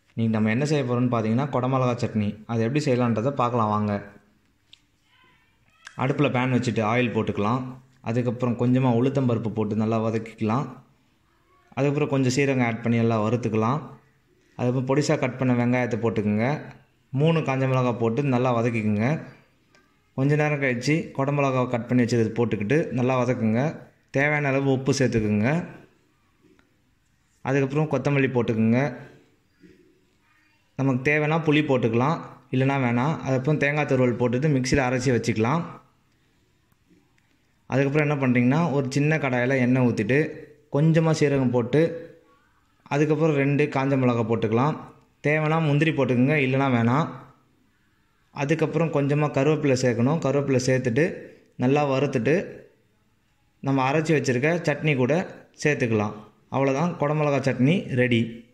இன்றைக்கி நம்ம என்ன செய்ய போகிறோம்னு பார்த்தீங்கன்னா குடமிளகா சட்னி. அது எப்படி செய்யலான்றதை பார்க்கலாம் வாங்க. அடுப்பில் பேன் வச்சுட்டு ஆயில் போட்டுக்கலாம். அதுக்கப்புறம் கொஞ்சமாக உளுத்தம்பருப்பு போட்டு நல்லா வதக்கிக்கலாம். அதுக்கப்புறம் கொஞ்சம் சீரகம் ஆட் பண்ணி எல்லாம் வறுத்துக்கலாம். அதுக்கப்புறம் பொடிசாக கட் பண்ண வெங்காயத்தை போட்டுக்குங்க. 3 காஞ்ச மிளகாய் போட்டு நல்லா வதக்கிக்குங்க. கொஞ்ச நேரம் கழித்து குடமிளகாவை கட் பண்ணி வச்சது போட்டுக்கிட்டு நல்லா வதக்குங்க. தேவையான அளவு உப்பு சேர்த்துக்குங்க. அதுக்கப்புறம் கொத்தமல்லி போட்டுக்குங்க. நமக்கு தேவைன்னா புளி போட்டுக்கலாம், இல்லைனா வேணாம். அதுக்கப்புறம் தேங்காய் துருவல் போட்டுட்டு மிக்சியில் அரைச்சி வச்சுக்கலாம். அதுக்கப்புறம் என்ன பண்ணுறீங்கன்னா, ஒரு சின்ன கடாயில் எண்ணெய் ஊற்றிட்டு கொஞ்சமாக சீரகம் போட்டு அதுக்கப்புறம் 2 காஞ்ச மிளகாய் போட்டுக்கலாம். தேவைன்னா முந்திரி போட்டுக்குங்க, இல்லைனா வேணாம். அதுக்கப்புறம் கொஞ்சமாக கருவேப்பிலை சேர்க்கணும். கருவேப்பிலை சேர்த்துட்டு நல்லா வறுத்துட்டு நம்ம அரைச்சி வச்சுருக்க சட்னி கூட சேர்த்துக்கலாம். அவ்வளோதான், குடமிளகா சட்னி ரெடி.